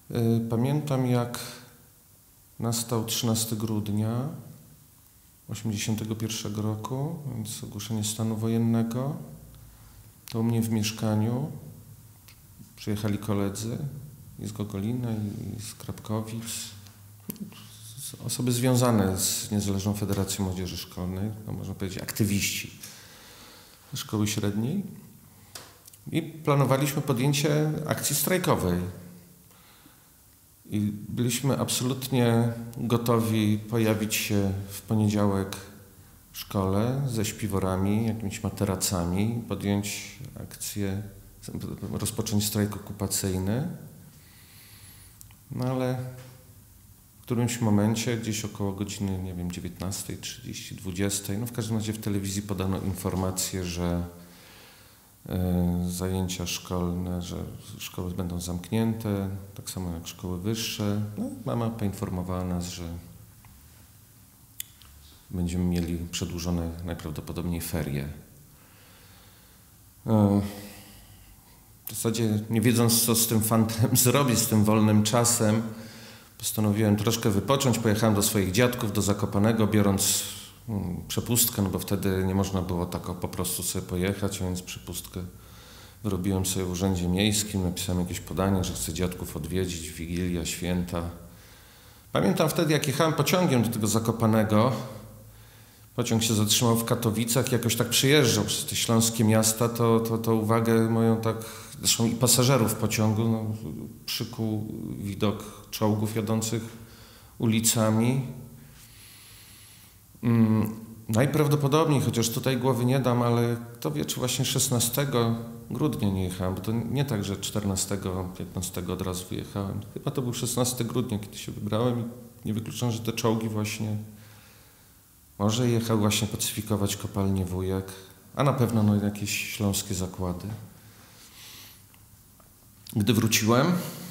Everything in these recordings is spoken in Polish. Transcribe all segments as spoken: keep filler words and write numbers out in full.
Pamiętam, jak nastał trzynastego grudnia osiemdziesiątego pierwszego roku, więc ogłoszenie stanu wojennego. To u mnie w mieszkaniu przyjechali koledzy i z Gogolina, i z Krapkowic, osoby związane z Niezależną Federacją Młodzieży Szkolnej, no można powiedzieć aktywiści szkoły średniej, i planowaliśmy podjęcie akcji strajkowej. I byliśmy absolutnie gotowi pojawić się w poniedziałek w szkole ze śpiworami, jakimiś materacami, podjąć akcję, rozpocząć strajk okupacyjny. No ale w którymś momencie, gdzieś około godziny, nie wiem, dziewiętnastej trzydzieści, dwudziestej, no w każdym razie w telewizji podano informację, że y, zajęcia szkolne, że szkoły będą zamknięte, tak samo jak szkoły wyższe. No, mama poinformowała nas, że będziemy mieli przedłużone najprawdopodobniej ferie. Y, w zasadzie nie wiedząc, co z tym fantem zrobić, z tym wolnym czasem, postanowiłem troszkę wypocząć. Pojechałem do swoich dziadków, do Zakopanego, biorąc hmm, przepustkę, no bo wtedy nie można było tak o, po prostu sobie pojechać, więc przepustkę wyrobiłem sobie w urzędzie miejskim, napisałem jakieś podanie, że chcę dziadków odwiedzić, Wigilia, święta. Pamiętam wtedy, jak jechałem pociągiem do tego Zakopanego, pociąg się zatrzymał w Katowicach, jakoś tak przyjeżdżał przez te śląskie miasta, to, to, to uwagę moją tak, zresztą i pasażerów pociągu, no, przykuł widok czołgów jadących ulicami. Hmm, najprawdopodobniej, chociaż tutaj głowy nie dam, ale kto wie, czy właśnie szesnastego grudnia nie jechałem, bo to nie tak, że czternastego, piętnastego od razu wyjechałem. Chyba to był szesnastego grudnia, kiedy się wybrałem i nie wykluczam, że te czołgi właśnie może jechał właśnie pacyfikować kopalnię Wujek, a na pewno no, jakieś śląskie zakłady. Gdy wróciłem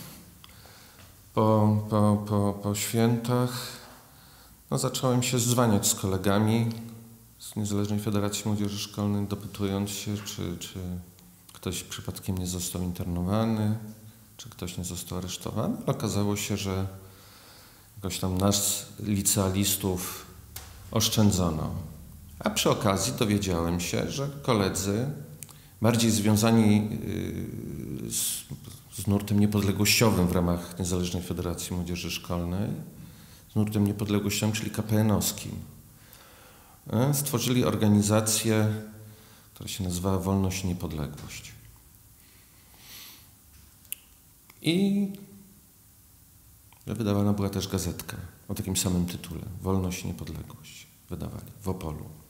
po, po, po, po świętach, no, zacząłem się zdzwaniać z kolegami z Niezależnej Federacji Młodzieży Szkolnej, dopytując się, czy, czy ktoś przypadkiem nie został internowany, czy ktoś nie został aresztowany. Okazało się, że jakoś tam nas, licealistów, oszczędzono. A przy okazji dowiedziałem się, że koledzy bardziej związani z, z nurtem niepodległościowym w ramach Niezależnej Federacji Młodzieży Szkolnej, z nurtem niepodległościowym, czyli K P N-owskim, stworzyli organizację, która się nazywała Wolność i Niepodległość. I wydawana była też gazetka o takim samym tytule, Wolność i Niepodległość, wydawali w Opolu.